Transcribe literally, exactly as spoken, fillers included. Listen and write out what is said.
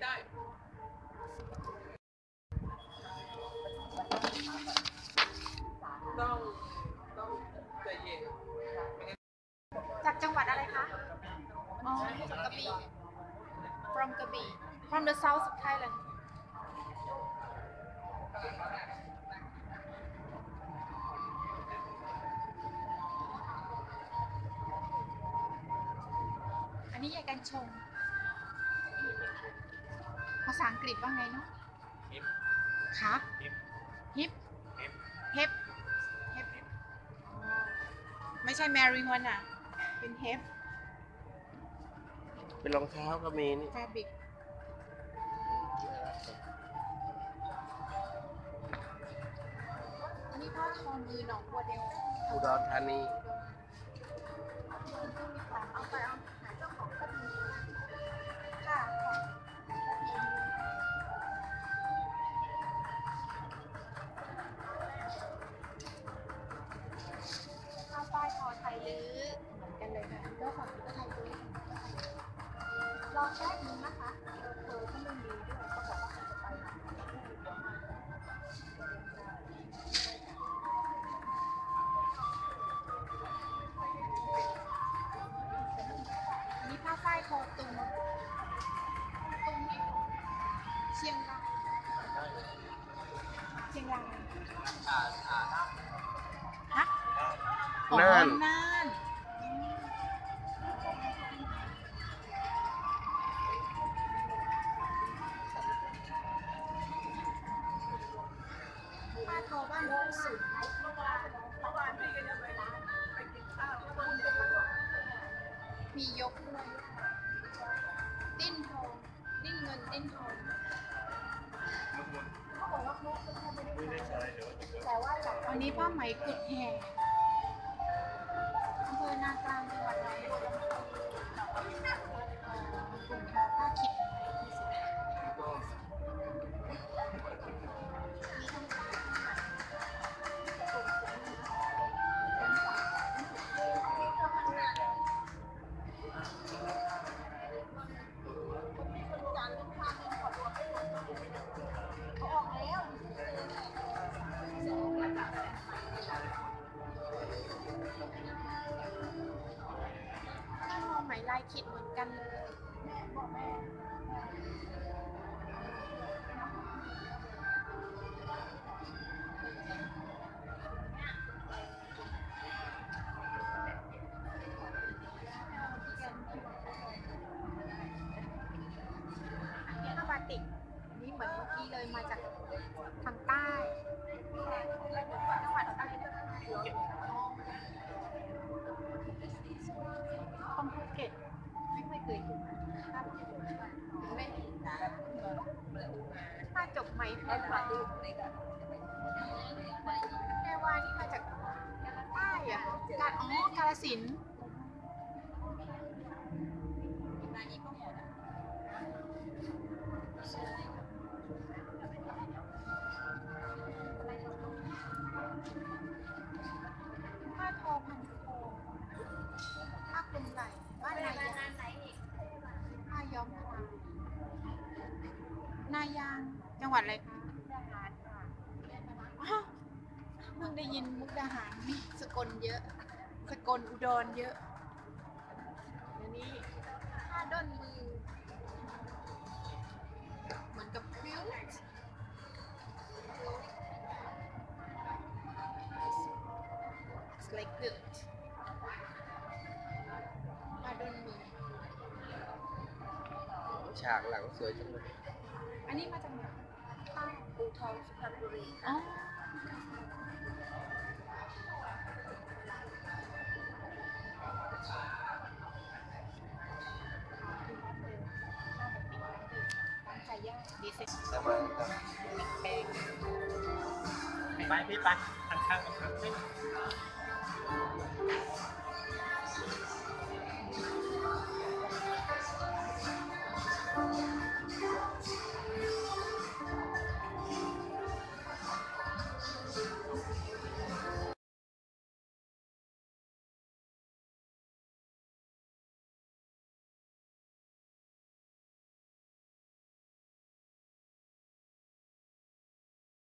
ได้ต้องต้องใจเย็นจากจังหวัดอะไรคะอ๋อกระบี่ from กระบี่ from the south of Thailand อันนี้ยายกันชงภาษาอังกฤษว่าไงเนาะคะฮิปฮิปฮิปไม่ใช่แมรี่ฮวน่ะเป็นเฮปเป็นรองเท้าก็มีนี่ฟาบิกอันนี้ผ้าทอมือหนองบัวเดลอุดรธานีเอาไปเอาหาเจ้าของก็ดีค่ะข้าวป้ายทอไทยลื้อเหมือนกันเลยค่ะเจ้าของก็ไทยลื้อลองแป๊บนึงนะคะเธอก็ไม่มีด้วยก็บอกว่าจะไปหาอันนี้ผ้าฝ้ายคอตุงตุงนี่เชียงรายเชียงรายฮะอ๋อน่านน่านผ้าทอบ้านรู้สึกมียกด้วยดิ้นทองดิ้นเงินดิ้นทองวันนี้ผ้าไหมกุดแห่อำเภอนากลางจังหวัดหนองบัวลำพูกลุ่มทอผ้าขิดผ้าทอไหมลายขิดเหมือนกันเลยแม่บอกแม่อันนี้ก็บาติกอันนี้เหมือนเมื่อกี้เลยมาจากทางใต้จังหวัดอะไรต้องภูเก็ตไม่เคยเคยอยู่ไม่เห็นนะถ้าจบไหมแพรวาแพรวานี่มาจากใต้อะการอ๋อกาฬสินธุ์ผ้าทอพันโคผ้าคลุมไหล่บ้านนายางผ้าย้อมคลามนายางจังหวัดอะไรคะอ้าวเพิ่งได้ยินมุกดาหารนี่สกลเยอะสกลอุดรเยอะเดี๋ยวนี้ผ้าด้นมือเหมือนกับฟิวlike quilt ผ้าด้นมือฉากหลังสวยจังเลยอันนี้มาจากไหนใต้อู่ทองสุพรรณบุรีอ๋อไก่ย่างดีเซ็ตแต่มาแพงไปพี่ไปทางข้างกันครับ